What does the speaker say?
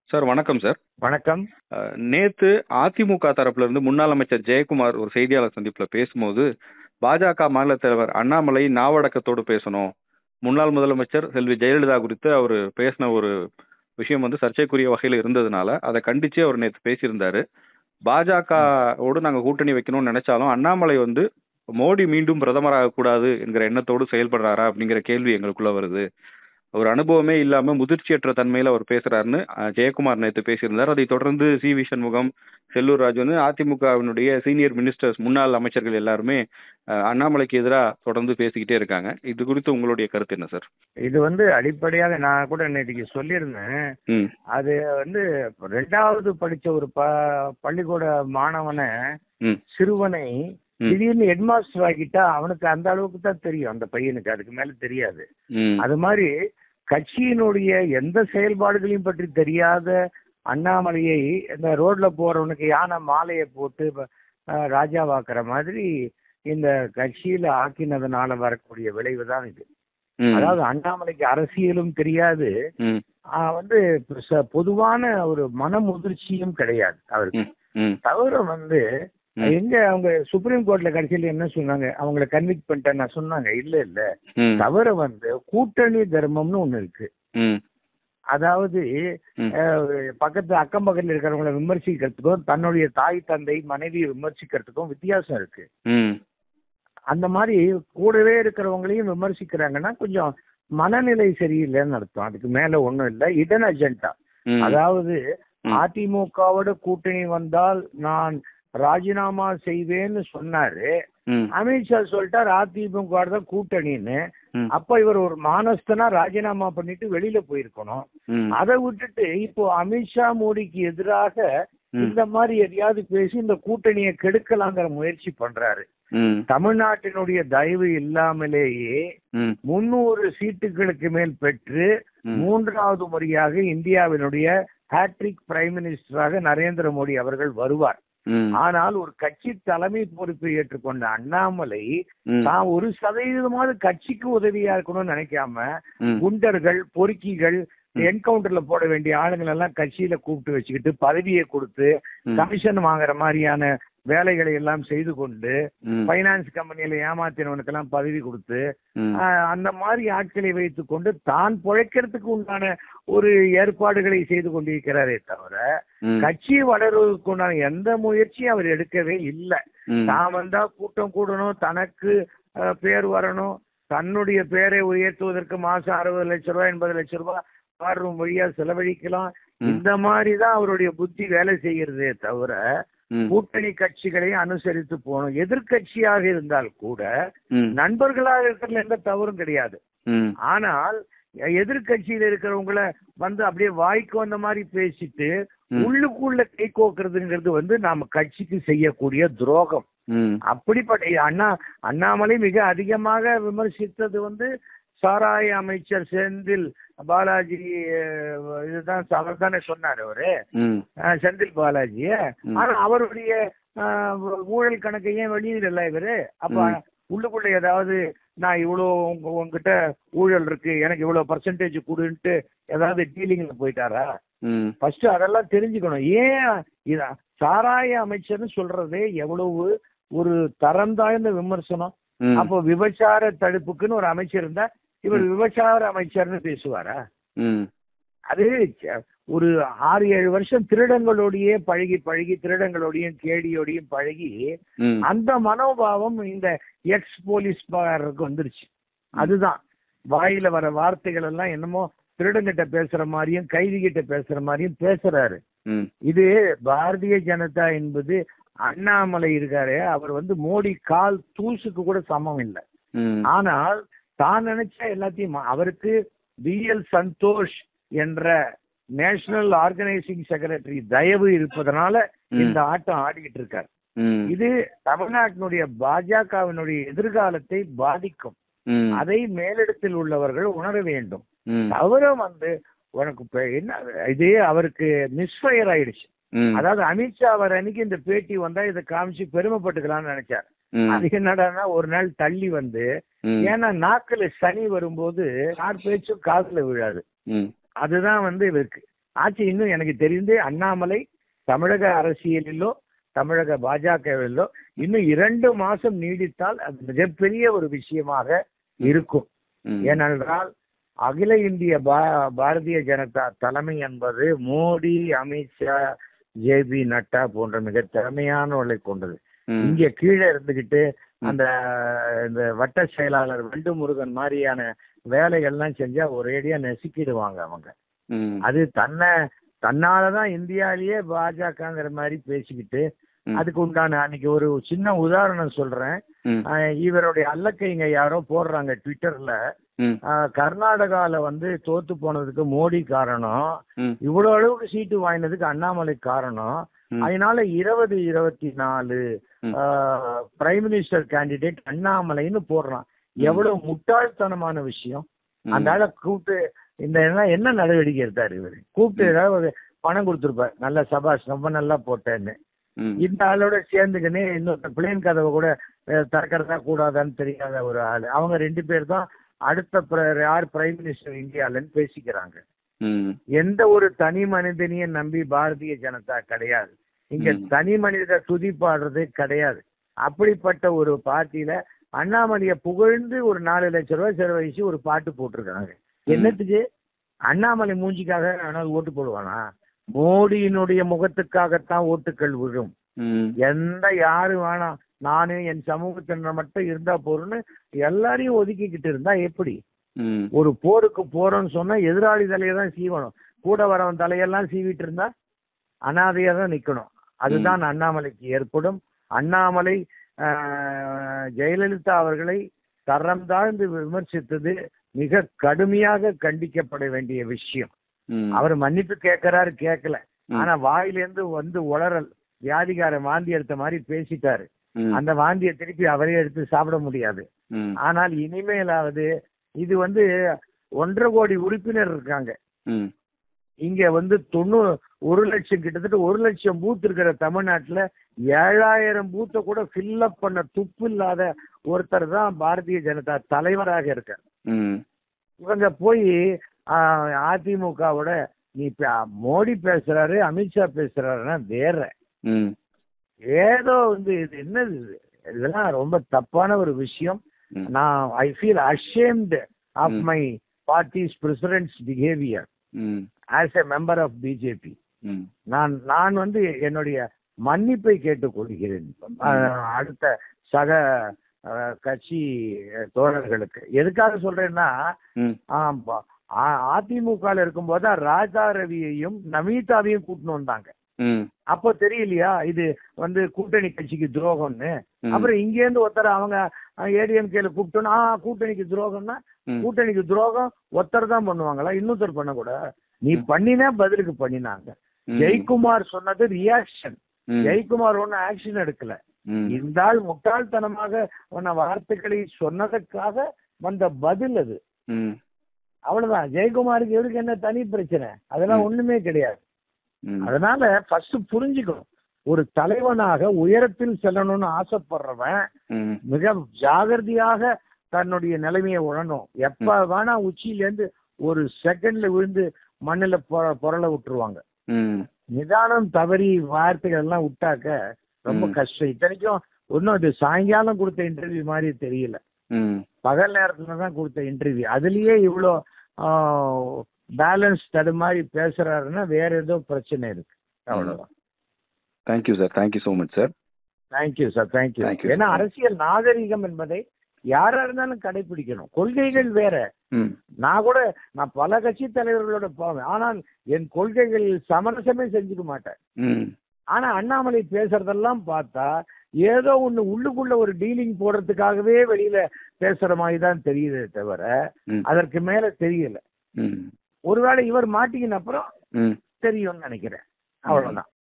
Sir வணக்கம் sir. வணக்கம். நேத்து அதிமுக தரப்புல இருந்து முன்னாள் அமைச்சர் ஜெயக்குமார் ஒரு செய்தியாளர் சந்திப்புல பேசும்போது, பாஜக மாநில தலைவர் அண்ணாமலை நாவடக்கத்தோடு பேசணும், முன்னாள் முதலமைச்சர் செல்வி ஜெயலலிதா குறித்து அவர் பேசின ஒரு விஷயம் சர்ச்சைக்குரிய வகையில் இருந்ததுனால அதை கண்டிச்சு அவர் நேற்று பேசியிருந்தாரு. பாஜகவோடு நாங்கள் கூட்டணி வைக்கணும்னு நினைச்சாலும் அண்ணாமலை மோடி மீண்டும் பிரதமராக கூடாது என்கிற எண்ணத்தோடு செயல்படுறாரா அப்படிங்கிற கேள்வி எங்களுக்குள்ள வருது. ஒரு அனுபவமே இல்லாம முதிர்ச்சியற்ற தன்மையில அவர் பேசுறாருன்னு ஜெயக்குமார் நேற்று பேசியிருந்தார். அதை தொடர்ந்து சி.வி. சண்முகம், செல்லூர் ராஜு அதிமுகவினுடைய சீனியர் மினிஸ்டர்ஸ், முன்னாள் அமைச்சர்கள் எல்லாருமே அண்ணாமலைக்கு எதிராக தொடர்ந்து பேசிக்கிட்டே இருக்காங்க. இது குறித்து உங்களுடைய கருத்து என்ன சார்? இது அடிப்படையாக நான் கூட நேற்றுக்கு சொல்லியிருந்தேன். அது 2வது படிச்ச ஒரு பள்ளிக்கூட மாணவனை, சிறுவனை திடீர்னு ஹெட்மாஸ்டர் ஆகிட்டா அவனுக்கு அந்த அளவுக்கு தான் தெரியும், அந்த பையனுக்கு அதுக்கு மேல தெரியாது. அது மாதிரி கட்சியினுடைய எந்த செயல்பாடுகளையும் பற்றி தெரியாத அண்ணாமலையை இந்த ரோட்ல போறவனுக்கு யானை மாலையை போட்டு ராஜாவாக்குற மாதிரி இந்த கட்சியில ஆக்கினதுனால வரக்கூடிய விளைவு தான் இது. அதாவது அண்ணாமலைக்கு அரசியலும் தெரியாது, பொதுவான ஒரு மன முதிர்ச்சியும் கிடையாது அவருக்கு. தவிர எங்க அவங்க சுப்ரீம் கோர்ட்ல கடைசியில என்ன சொன்னாங்க, அவங்களை கன்விக்ட் பண்ணிட்டேன் சொன்னாங்க. இல்ல தவிர கூட்டணி தர்மம்னு ஒண்ணு இருக்கு. அதாவது அக்கம் பக்கத்துல இருக்கிறவங்களை விமர்சிக்கிறதுக்கும் தன்னுடைய தாய் தந்தை மனைவியை விமர்சிக்கிறதுக்கும் வித்தியாசம் இருக்கு. அந்த மாதிரி கூடவே இருக்கிறவங்களையும் விமர்சிக்கிறாங்கன்னா கொஞ்சம் மனநிலை சரியில்லைன்னு அர்த்தம். அதுக்கு மேல ஒண்ணும் இல்லை. இடன் அஜெண்டா. அதாவது அதிமுகவோட கூட்டணி வந்தால் நான் ராஜினாமா செய்வேன்னு சொன்னாரு. அமித்ஷா சொல்லிட்டார் அதிமுக தான் கூட்டணின்னு. அப்ப இவர் ஒரு மானஸ்தனா ராஜினாமா பண்ணிட்டு வெளியில போயிருக்கணும். அதை விட்டுட்டு இப்போ அமித்ஷா மோடிக்கு எதிராக இந்த மாதிரி எதையாவது பேசி இந்த கூட்டணியை கெடுக்கலாங்கிற முயற்சி பண்றாரு. தமிழ்நாட்டினுடைய தயவு இல்லாமலேயே 300 சீட்டுகளுக்கு மேல் பெற்று 3வது முறையாக இந்தியாவினுடைய ஹேட்ரிக் பிரைம் மினிஸ்டராக நரேந்திர மோடி அவர்கள் வருவார். ஆனால் ஒரு கட்சி தலைமை பொறுப்பை ஏற்றுக்கொண்ட அண்ணாமலை தான் 1% கட்சிக்கு உதவியா இருக்கணும்னு நினைக்காம குண்டர்கள், பொறுக்கிகள், என்கவுண்டர்ல போட வேண்டிய ஆளுங்களை எல்லாம் கட்சியில கூப்பிட்டு வச்சுக்கிட்டு பதவியை கொடுத்து கமிஷன் வாங்குற மாதிரியான வேலைகளை எல்லாம் செய்து கொண்டு பைனான்ஸ் கம்பெனியில ஏமாத்தினவனுக்கு எல்லாம் பதவி கொடுத்து அந்த மாதிரி ஆட்களை வைத்துக் கொண்டு தான் பிழைக்கிறதுக்கு உண்டான ஒரு ஏற்பாடுகளை செய்து கொண்டிருக்கிறாரே தவிர கட்சி வளர்வதற்கு உண்டான எந்த முயற்சியும் அவர் எடுக்கவே இல்லை. தான் வந்தா கூட்டம் கூடணும், தனக்கு பேர் வரணும், தன்னுடைய பேரை உயர்த்துவதற்கு மாசம் 60 லட்சம் ரூபாய் 80 லட்சம் ரூபாய் பாரும் வழியா செலவழிக்கலாம். இந்த மாதிரிதான் அவருடைய புத்தி வேலை செய்கிறதே தவிர கூட்டணி கட்சிகளை அனுசரித்து போகணும். எதிர்கட்சியாக இருந்தால் கூட நண்பர்களாக இருக்கிறதுல எந்த தவறும் கிடையாது. ஆனால் எதிர்கட்சியில இருக்கிறவங்கள அப்படியே வாய்க்கு வந்த மாதிரி பேசிட்டு உள்ளுக்குள்ள கை கோக்குறதுங்கிறது நாம கட்சிக்கு செய்யக்கூடிய துரோகம். அப்படிப்பட்ட அண்ணாமலை மிக அதிகமாக விமர்சித்தது சாராய அமைச்சர் செந்தில் பாலாஜி. இதுதான் அவர் தானே சொன்னார் அவரு, செந்தில் பாலாஜிய. ஆனா அவருடைய ஊழல் கணக்கை ஏன் வெளியிடல இவரு? அப்ப உள்ளுக்குள்ள ஏதாவது நான் இவ்வளவு உங்ககிட்ட ஊழல் இருக்கு, எனக்கு இவ்வளவு பர்சன்டேஜ் கொடுன்ட்டு ஏதாவது டீலிங்ல போயிட்டாரா? ஃபர்ஸ்ட் அதெல்லாம் தெரிஞ்சுக்கணும். ஏன் சாராய அமைச்சர்னு சொல்றதே எவ்வளவு ஒரு தரம் தாழ்ந்த விமர்சனம். அப்போ விபச்சார தடுப்புக்குன்னு ஒரு அமைச்சர் இருந்தா இவர் விபச்சார அமைச்சர்னு பேசுவாரா? அது ஒரு 6-7 வருஷம் திருடங்களோடையே பழகி திருடங்களோடையும் கேடியோடையும் பழகி அந்த மனோபாவம் இந்த எக்ஸ் போலீஸ்காரருக்கு வந்துருச்சு. அதுதான் வாயில வர வார்த்தைகள் எல்லாம் என்னமோ திருடங்கிட்ட பேசுற மாதிரியும் கைதி கிட்ட பேசுற மாதிரியும் பேசுறாரு. இது பாரதிய ஜனதா என்பது அண்ணாமலை இருக்காரு, அவர் மோடி கால் தூசுக்கு கூட சமம் இல்லை. ஆனால் தான் நினைச்சா எல்லாத்தையும் அவருக்கு BL சந்தோஷ் என்ற நேஷனல் ஆர்கனைசிங் செக்ரட்டரி தயவு இருப்பதனால இந்த ஆட்டம் ஆடிக்கிட்டு இருக்காரு. இது தமிழ்நாட்டினுடைய பாஜகவினுடைய எதிர்காலத்தை பாதிக்கும். அதை மேலிடத்தில் உள்ளவர்கள் உணர வேண்டும். தவிர உனக்கு என்ன இதே அவருக்கு மிஸ்ஃபயர் ஆயிடுச்சு. அதாவது அமித்ஷா அவர் அன்னைக்கு இந்த பேட்டி வந்தா இதை காமிச்சு பெருமைப்பட்டுக்கலாம்னு நினைச்சார். அது என்னடான்னா ஒரு நாள் தள்ளி ஏன்னா நாக்குல சனி வரும்போது யார் பேச்சும் காதுல விழாது. அதுதான் இவருக்கு. ஆட்சி இன்னும் எனக்கு தெரிந்து அண்ணாமலை தமிழக அரசியலிலோ தமிழக பாஜகவிலோ இன்னும் 2 மாசம் நீடித்தால் அது மிகப்பெரிய ஒரு விஷயமாக இருக்கும். ஏனென்றால் அகில இந்திய பாரதிய ஜனதா தலைமை என்பது மோடி, அமித்ஷா, ஜே.பி. நட்டா போன்ற மிக திறமையானவர்களை கொண்டது. இங்க கீழே இருந்துகிட்டு அந்த வட்ட செயலாளர் வண்டு முருகன் மாதிரியான வேலைகள்லாம் செஞ்சா ஒரேடியா நெசுக்கிடுவாங்க அவங்க. அது தன்னாலதான் இந்தியாலேயே பாஜகங்கிற மாதிரி பேசிக்கிட்டு அதுக்கு உண்டான அன்னைக்கு ஒரு சின்ன உதாரணம் சொல்றேன். இவருடைய அல்லக்கைங்க யாரோ போடுறாங்க ட்விட்டர்ல, கர்நாடகால தோத்து போனதுக்கு மோடி காரணம், இவ்வளவு அளவுக்கு சீட்டு வாங்கினதுக்கு அண்ணாமலை காரணம், அதனால 2024 பிரைம் மினிஸ்டர் கேண்டிடேட் அண்ணாமலைன்னு போடுறான். எவ்வளவு முட்டாள்தனமான விஷயம். அந்த ஆளை கூப்பிட்டு இந்த என்ன நடவடிக்கை எடுத்தாரு இவரு? கூப்பிட்டு ஏதாவது பணம் கொடுத்துருப்பாரு, நல்ல சபாஷ் ரொம்ப நல்லா போட்டேன்னு. இந்த ஆளோட சேர்ந்துக்கினே இன்னொரு பிளேன் கதவை கூட திறக்கிறதா கூடாதான்னு தெரியாத ஒரு ஆளு. அவங்க 2 பேர் தான் அடுத்த யார் பிரைம் மினிஸ்டர் இந்தியாலன்னு பேசிக்கிறாங்க. எந்த ஒரு தனி மனிதனையும் நம்பி பாரதிய ஜனதா கிடையாது. இங்க தனி மனித துதி பாடுறதே கிடையாது. அப்படிப்பட்ட ஒரு பார்ட்டியில அண்ணாமலைய புகழ்ந்து ஒரு 4 லட்சம் ரூபாய் செலவழிச்சு ஒரு பாட்டு போட்டிருக்காங்க. என்னத்துக்கு? அண்ணாமலை மூஞ்சிக்காக ஓட்டு போடுவானா? மோடியினுடைய முகத்துக்காகத்தான் ஓட்டுக்கள் விழும். யாரு வேணாம், நானு என் சமூகத்தினர் மட்டும் இருந்தா போறோம்னு எல்லாரையும் ஒதுக்கிக்கிட்டு இருந்தா எப்படி? ஒரு போருக்கு போறோம்னு சொன்னா எதிராளி தலையதான் சீவணும். கூட வரவன் தலையெல்லாம் சீவிட்டு இருந்தா அனாதையா தான் நிக்கணும். அதுதான் அண்ணாமலைக்கு ஏற்படும். அண்ணாமலை ஜெயலலிதா அவர்களை தரம் தாழ்ந்து விமர்சித்தது மிக கடுமையாக கண்டிக்கப்பட வேண்டிய விஷயம். அவர் மன்னிப்பு கேட்கிறாரு, கேட்கல. ஆனா வாயிலிருந்து உளறல், வியாதிகார வாந்தி எடுத்த மாதிரி பேசிட்டாரு. அந்த வாந்தியை திருப்பி அவரே எடுத்து சாப்பிட முடியாது. ஆனால் இனிமேலாவது இது 1.5 கோடி உறுப்பினர் இருக்காங்க. இங்க 1 லட்சம் கிட்டத்தட்ட 1 லட்சம் பூத் இருக்கிற தமிழ்நாட்டுல 7000 பூத்தை கூட ஃபில்லப் பண்ண துப்பு இல்லாத ஒருத்தர் தான் பாரதிய ஜனதா தலைவராக இருக்கார். இவங்க போய் அதிமுகவோட நீ மோடி பேசுறாரு, அமித்ஷா பேசுறாருன்னா வேற ஏதோ இது என்னது? இதெல்லாம் ரொம்ப தப்பான ஒரு விஷயம். நான் I feel ashamed of my party's president's behaviour as a member of BJP. நான் என்னுடைய மன்னிப்பை கேட்டுக்கொள்கிறேன் அடுத்த சக கட்சி தோழர்களுக்கு. எதுக்காக சொல்றேன்னா, அதிமுக இருக்கும்போது ராஜா ரவியையும் நமிதாவையும் கூட்டின்னு வந்தாங்க. அப்போ தெரியலையா இது கூட்டணி கட்சிக்கு துரோகம்னு? அப்புறம் இங்க இருந்து ஒருத்தர் அவங்க ஏடிஎம்கேல கூப்பிட்டோன்னா கூட்டணிக்கு துரோகம்னா, கூட்டணிக்கு துரோகம் ஒருத்தர் தான் பண்ணுவாங்களா? இன்னொருத்தர் பண்ணக்கூடாது. நீ பண்ணினா பதிலுக்கு பண்ணினாங்க. ஜெயக்குமார் சொன்னது ரியாக்ஷன். ஜெயக்குமார் ஒன்னும் ஆக்ஷன் எடுக்கல. இந்த ஆள் முட்டாள்தனமாக வார்த்தைகளை சொன்னதற்காக வந்த பதில் அது. அவ்வளவுதான். ஜெயக்குமாருக்கு எதுக்கு என்ன தனி பிரச்சனை? அதெல்லாம் ஒண்ணுமே கிடையாது. அதனால ஃபர்ஸ்ட் புரிஞ்சுக்கணும், ஒரு தலைவனாக உயரத்தில் செல்லணும்னு ஆசைப்படுறவன் மிக ஜாகிரதையாக தன்னுடைய நிலைமையை உணரணும். எப்ப வேணா உச்சியில இருந்து ஒரு செகண்ட்ல விழுந்து மண்ணில புரள விட்டுருவாங்க. நிதானம் தவறி வார்த்தைகள் எல்லாம் விட்டாக்க ரொம்ப கஷ்டம். இத்தனைக்கும் ஒன்னும் அது சாயங்காலம் கொடுத்த இன்டர்வியூ மாதிரி தெரியல, பகல் நேரத்துலதான் கொடுத்த இன்டர்வியூ. அதுலயே இவ்வளோ பேலன்ஸ் தடுமாறி பேசுறாருன்னா வேற ஏதோ பிரச்சனை இருக்கு. அவ்வளவுதான். Thank you sir. Thank you so much sir. Thank you sir. Thank you. ஏன்னா அரசியல் நாகரிகம் என்பதை யாரா இருந்தாலும் கடைபிடிக்கணும். கொள்கைகள் வேற. நான் பல கட்சி தலைவர்களோட போவேன், ஆனால் என் கொள்கைகள் சமரசமே செஞ்சுக்க மாட்டேன். ஆனா அண்ணாமலை பேசுறதெல்லாம் பார்த்தா ஏதோ ஒண்ணு உள்ளுக்குள்ள ஒரு டீலிங் போடுறதுக்காகவே வெளியில பேசுற மாதிரி தான் தெரியுதே தவிர அதற்கு மேல தெரியல. ஒருவேளை இவர் மாட்டிக்கின அப்புறம் தெரியும்னு நினைக்கிறேன். அவ்வளவுதான்.